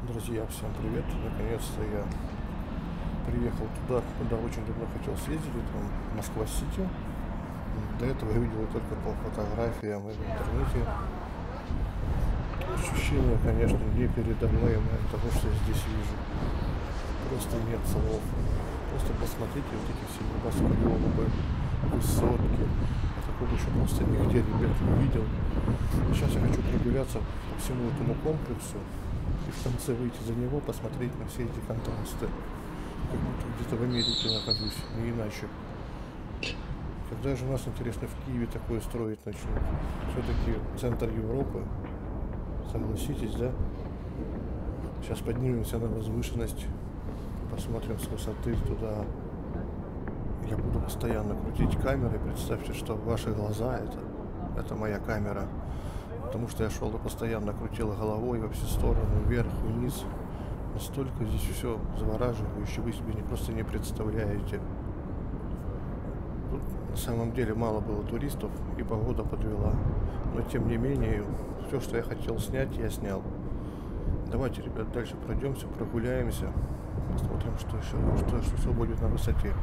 Друзья, всем привет! Наконец-то я приехал туда, куда очень давно хотел съездить, это Москва-Сити. До этого я видел только по фотографиям и в интернете. Ощущение, конечно, непередаваемое от того, что я здесь вижу. Просто нет слов. Просто посмотрите вот эти все небоскребы, высотки. Я такого еще просто нигде, ребят, не видел. Сейчас я хочу прогуляться по всему этому комплексу и в конце выйти за него, посмотреть на все эти контрасты. Как будто где-то в Америке нахожусь, не иначе. Когда же у нас, интересно, в Киеве такое строить начнут? Все-таки центр Европы. Согласитесь, да? Сейчас поднимемся на возвышенность, посмотрим с высоты туда. Я буду постоянно крутить камерой. Представьте, что ваши глаза это моя камера. Потому что я шел и постоянно крутил головой во все стороны, вверх, вниз. Настолько здесь все завораживающе, вы себе просто не представляете. Тут на самом деле мало было туристов, и погода подвела. Но тем не менее, все, что я хотел снять, я снял. Давайте, ребят, дальше пройдемся, прогуляемся. Посмотрим, что еще будет на высоте.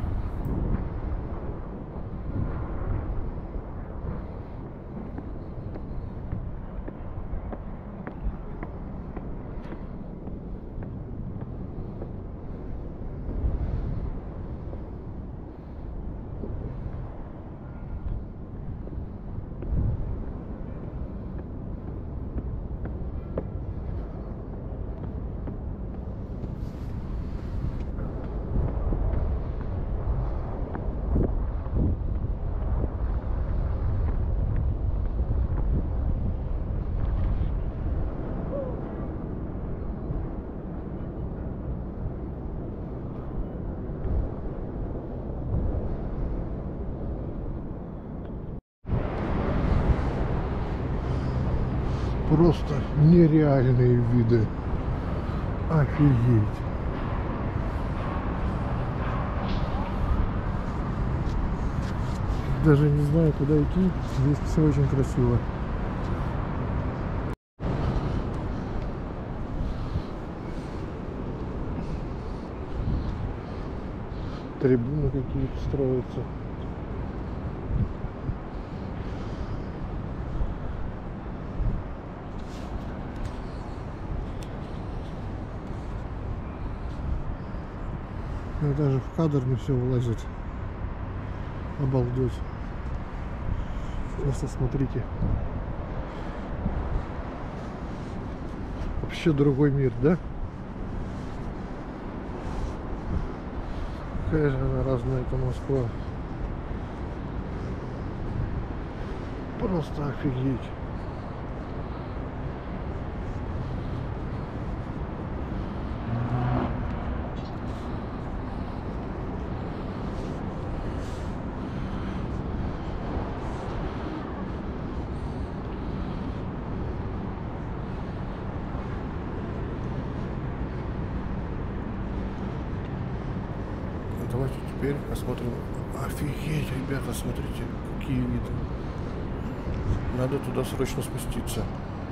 Просто нереальные виды. Офигеть. Даже не знаю, куда идти. Здесь все очень красиво. Трибуны какие-то строятся. Ну, даже в кадр не все влазит. Обалдеть. Просто смотрите. Вообще другой мир, да? Какая же она разная, эта Москва. Просто офигеть. Давайте теперь посмотрим. Офигеть, ребята, смотрите, какие виды. Надо туда срочно спуститься.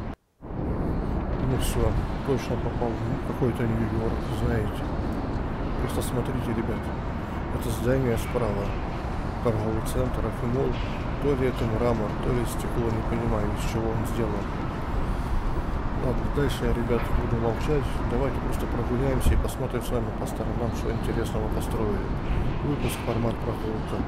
Ну все, точно попал в какой-то Нью-Йорк, знаете. Просто смотрите, ребят. Это здание справа. Торговый центр, Афимол. То ли это мрамор, то ли стекло, не понимаю, из чего он сделан. Ладно, дальше я, ребят, буду молчать. Давайте просто прогуляемся и посмотрим с вами по сторонам, что интересного построили. Выпуск формат прогулка.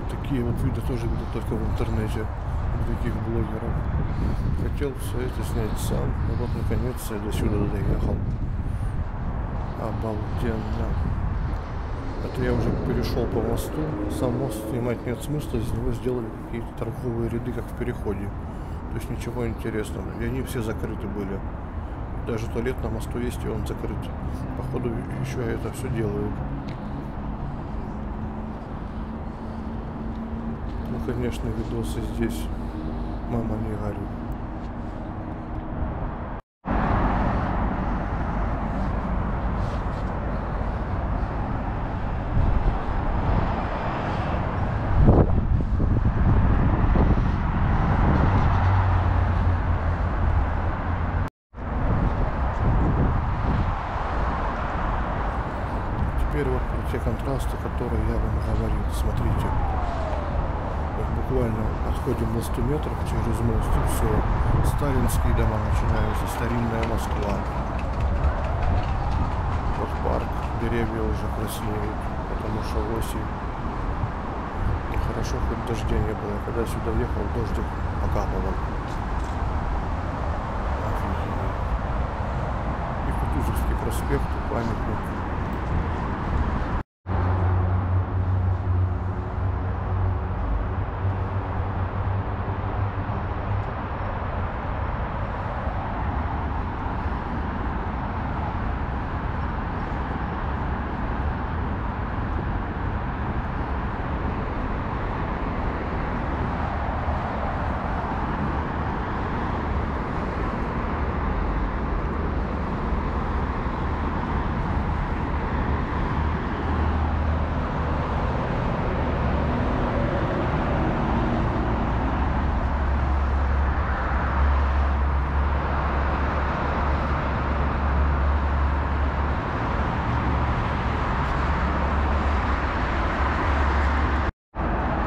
Такие вот виды тоже видел только в интернете у таких блогеров. Хотел все это снять сам, и вот наконец я до сюда доехал. Обалденно. Это я уже перешел по мосту. Сам мост снимать нет смысла, из него сделали какие-то торговые ряды, как в переходе. То есть ничего интересного. И они все закрыты были. Даже туалет на мосту есть, и он закрыт. Походу еще это все делают. Ну, конечно, видосы здесь. Мама, не горю. Теперь вот про те контрасты, которые я вам говорил. Смотрите. Вот буквально отходим на 100 метров через мост, и все. Сталинские дома начинаются, старинная Москва. Вот парк, деревья уже краснеют, потому что осень. Ну хорошо, хоть дождя не было. Когда я сюда ехал, дождик покапывал. Офигеть. И Кутузовский проспект, памятник.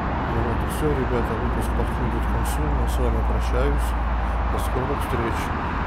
Все, ребята, выпуск подходит к концу. Я с вами прощаюсь. До скорых встреч.